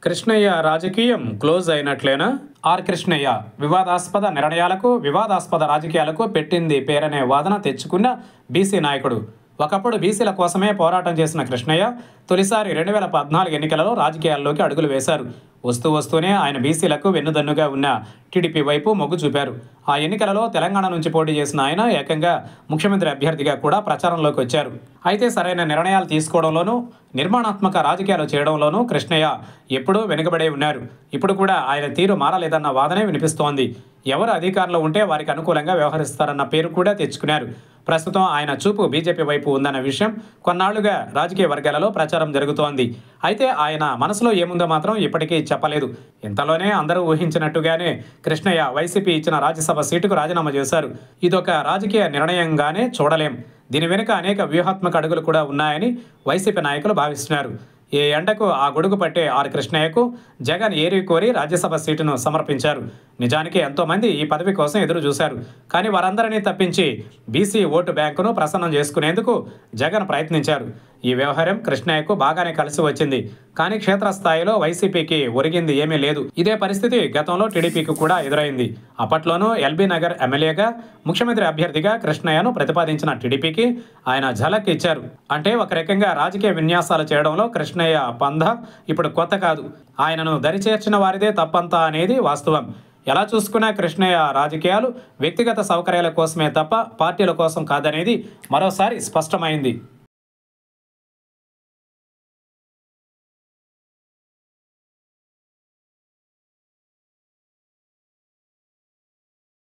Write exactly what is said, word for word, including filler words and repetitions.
కృష్ణయ్య రాజకీయం close అయినట్లేనా? Are Krishnaiah వివాదాస్పద నిర్ణయాలకు, వివాదాస్పద రాజకీయాలకు పెట్టింది పేరనే వాదన తెచ్చుకున్న బీసీ నాయకుడు. ఒకప్పుడు బీసీల కోసమే పోరాటం చేసిన కృష్ణయ్య తొలిసారి రెండు వేల పద్నాలుగు ఎన్నికలలో రాజకీయాల్లోకి అడుగులు వేశారు. వస్తూ వస్తూనే ఆయన బీసీలకు వెన్నుదన్నుగా ఉన్న టీడీపీ వైపు మొగ్గు చూపారు. ఆ ఎన్నికలలో తెలంగాణ నుంచి పోటీ చేసిన ఆయన ఏకంగా ముఖ్యమంత్రి అభ్యర్థిగా కూడా ప్రచారంలోకి వచ్చారు. అయితే సరైన నిర్ణయాలు తీసుకోవడంలోనూ, నిర్మాణాత్మక రాజకీయాలు చేయడంలోనూ కృష్ణయ్య ఎప్పుడూ వెనుకబడే ఉన్నారు. ఇప్పుడు కూడా ఆయన తీరు మారలేదన్న వాదనే వినిపిస్తోంది. ఎవరు అధికారంలో ఉంటే వారికి అనుకూలంగా వ్యవహరిస్తారన్న పేరు కూడా తెచ్చుకున్నారు. ప్రస్తుతం ఆయన చూపు బీజేపీ వైపు ఉందన్న విషయం కొన్నాళ్లుగా రాజకీయ వర్గాలలో ప్రచారం జరుగుతోంది. అయితే ఆయన మనసులో ఏముందో మాత్రం ఇప్పటికీ చెప్పలేదు. ఇంతలోనే అందరూ ఊహించినట్టుగానే కృష్ణయ్య వైసీపీ ఇచ్చిన రాజ్యసభ సీటుకు రాజీనామా చేశారు. ఇదొక రాజకీయ నిర్ణయంగానే చూడలేం. దీని వెనుక అనేక వ్యూహాత్మక అడుగులు కూడా ఉన్నాయని వైసీపీ నాయకులు భావిస్తున్నారు. ఏ ఎండకు ఆ గొడుగు పట్టే ఆర్ కృష్ణయ్యకు జగన్ ఏరి కోరి రాజ్యసభ సీటును సమర్పించారు. నిజానికి ఎంతోమంది ఈ పదవి కోసం ఎదురు చూశారు. కానీ వారందరినీ తప్పించి బీసీ ఓటు బ్యాంకును ప్రసన్నం చేసుకునేందుకు జగన్ ప్రయత్నించారు. ఈ వ్యవహారం కృష్ణయ్యకు బాగానే కలిసి వచ్చింది. కానీ క్షేత్రస్థాయిలో వైసీపీకి ఒరిగింది ఏమీ లేదు. ఇదే పరిస్థితి గతంలో టీడీపీకి కూడా ఎదురైంది. అప్పట్లోనూ ఎల్బీ నగర్ ఎమ్మెల్యేగా, ముఖ్యమంత్రి అభ్యర్థిగా కృష్ణయ్యను ప్రతిపాదించిన టీడీపీకి ఆయన ఝలక్ ఇచ్చారు. అంటే ఒక రకంగా రాజకీయ విన్యాసాలు చేయడంలో కృష్ణయ్య పంధ ఇప్పుడు కొత్త కాదు. ఆయనను దరిచేర్చిన వారిదే తప్పంతా అనేది వాస్తవం. ఎలా చూసుకున్నా కృష్ణయ్య రాజకీయాలు వ్యక్తిగత సౌకర్యాల కోసమే తప్ప పార్టీల కోసం కాదనేది మరోసారి స్పష్టమైంది.